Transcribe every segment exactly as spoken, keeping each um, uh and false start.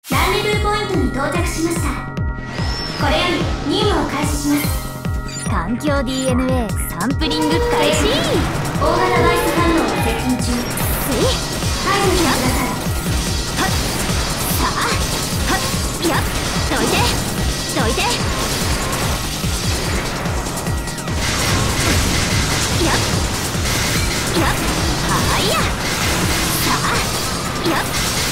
ランデブーポイントに到着しました。これより任務を開始します。 環境 ディーエヌエー サンプリング開始。 大型バイス反応が接近中。 えい排除してください。 はっさあはっやっどいてどいてやっやっはーいやさあやっ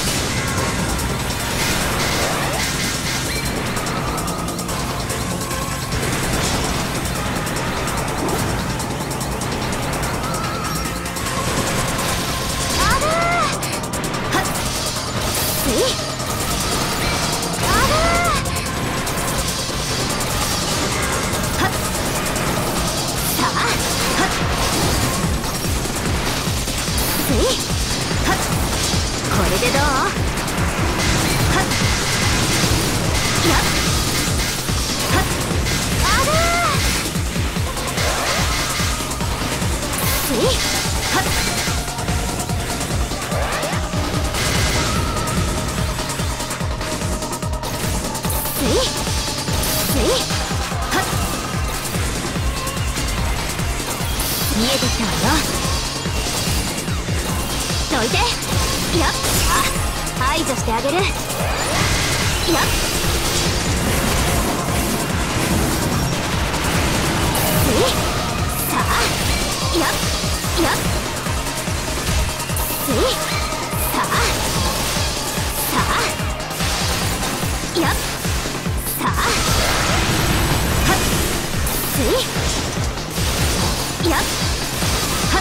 これでどう？はっやっはっあらーせいはっせいせいはっ見えてきたわよ。どいてやっあ排除してあげるやっえいさあやっやっえいさあさあやっさあはっえいやっはっ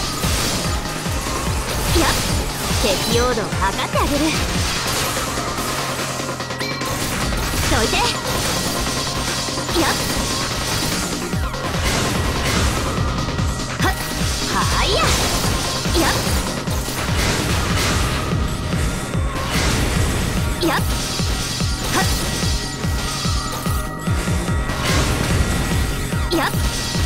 やっ適応度を測ってあげる。どいてやっはっはーいややっやっはっやっ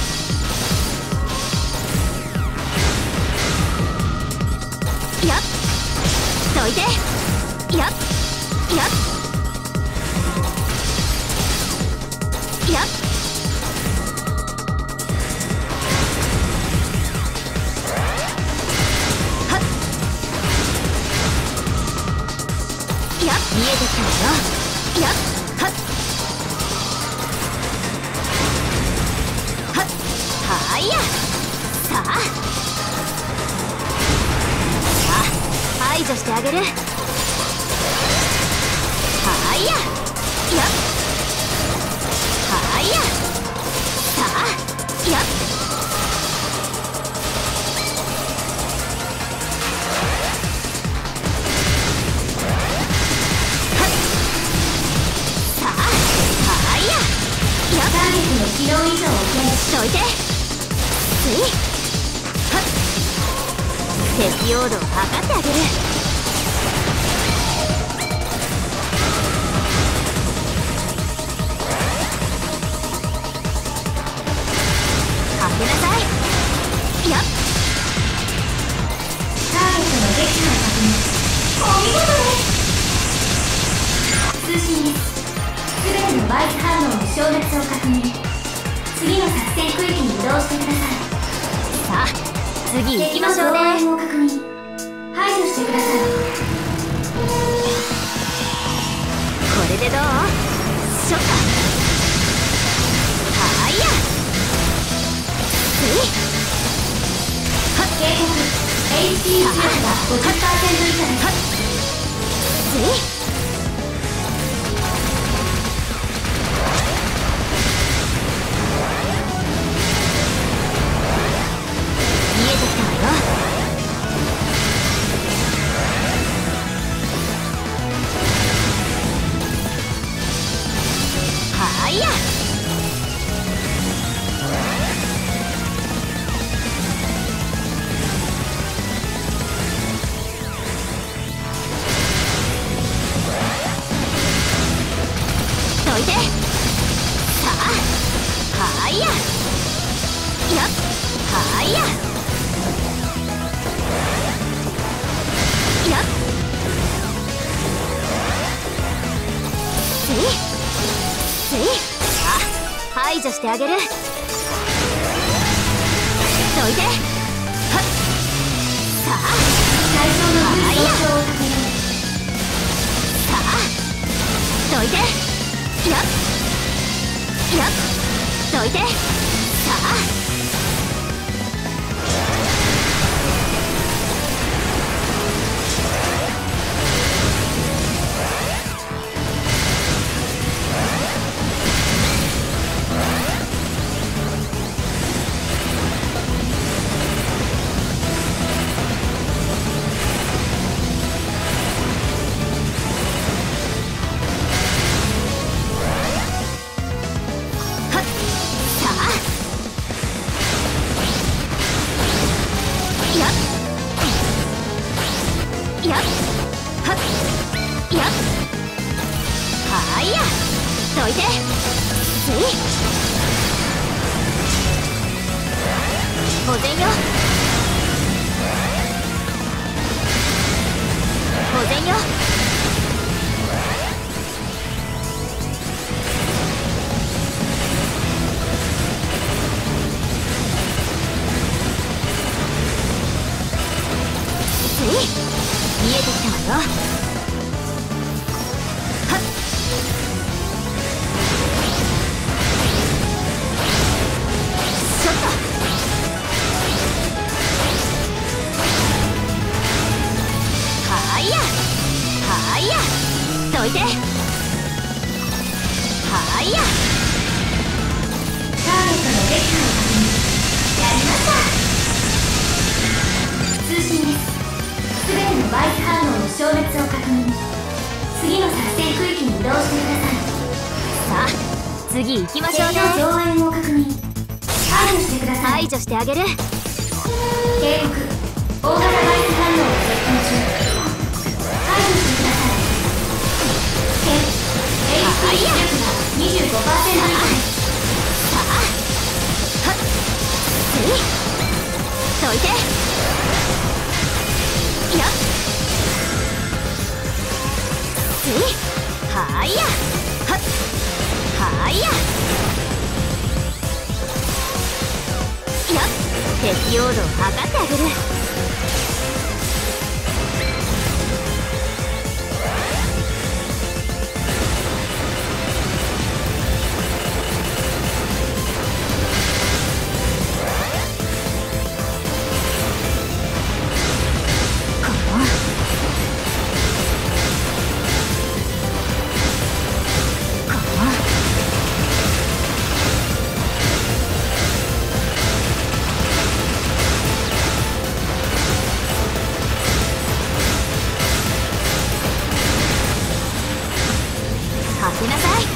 やっどいてやっやっやっはっやっ見えてきたわよ。やっはっはっはーいやさあ排除してあげる。はーいややっはーいやさあやっはっさあはーいややっターゲットの軌道以上を検知。 どいてせいはっ適応度を測ってあげる。当てなさいやっターゲットの撃破を確認。お見事です。通信です。すべてのバイス反応の消滅を確認。次の作戦区域に移動してください。 さあ次行きましょうね。 敵の増援を確認。排除してください。 これでどう？ショットはーいやえいはっ警告 エイチピー 強さが ごじゅっパーセント 以下です。 はっえい見えてきたわよ。はーいやついあ排除してあげる。どいて。はっさあ対象のあいや空想を確認。 さあどいて。やっやっどいて。さあやっはっやっはーいやどいて。つい保全よ保全よ。つい見えてきたわよ。はっちょっとはーいやはーいやどいて。はーいやターゲットの撃破を確認。やりました。通信です。すべてのバイス反応の消滅を確認。次の作戦区域に移動してください。 さあ次行きましょうね。 敵の増援を確認。排除してください。 排除してあげる。 警告。大型バイス反応を接近中。排除してください。危険。 エイチピー 出力が にじゅうごパーセント 以下です。 さあはっついどいて。やっついはーいやはっはーいややっ適応度を測ってあげる。当てなさい。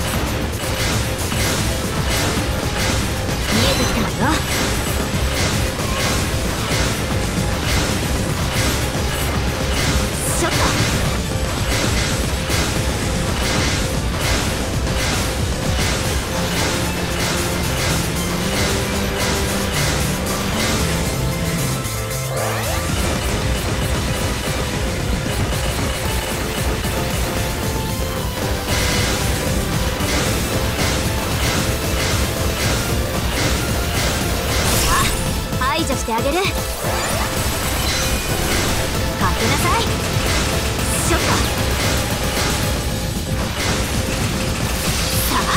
見えてきたわよ。ちょっと排除してあげる。かけなさい。ちょっとさあ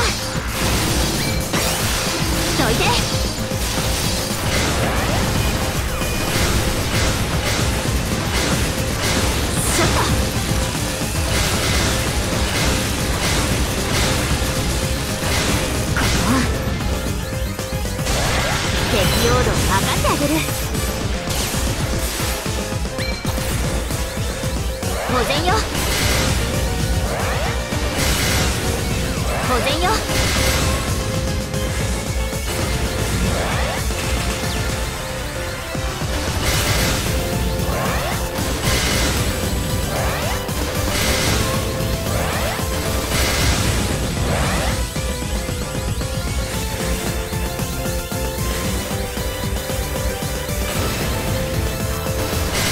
どいて。ちょっとこの適応度を測ってあげる。保全よ保全よ。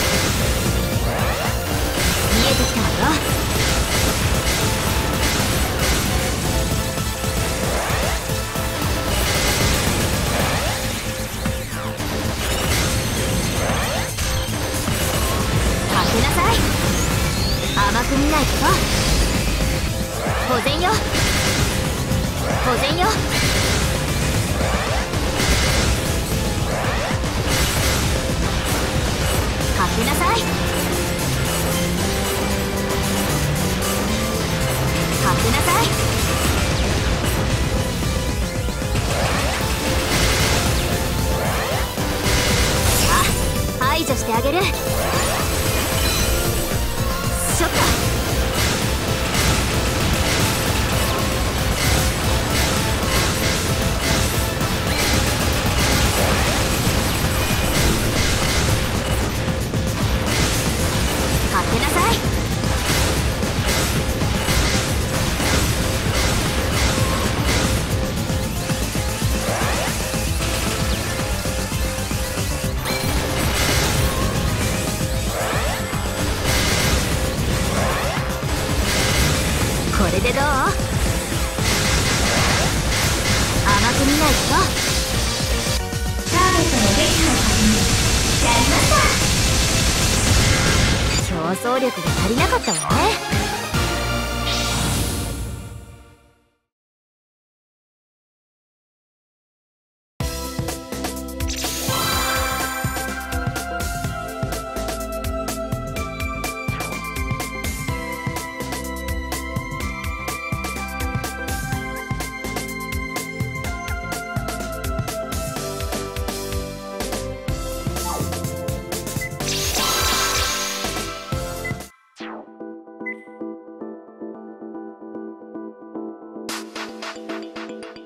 見えてきたわよ。 く見ないこと保全よ保全よかけなさいかけなさいさあ排除してあげるショットかけなさいこれでどう甘く見ないことターゲットの撃破を始めやりました。 競争力が足りなかったわね。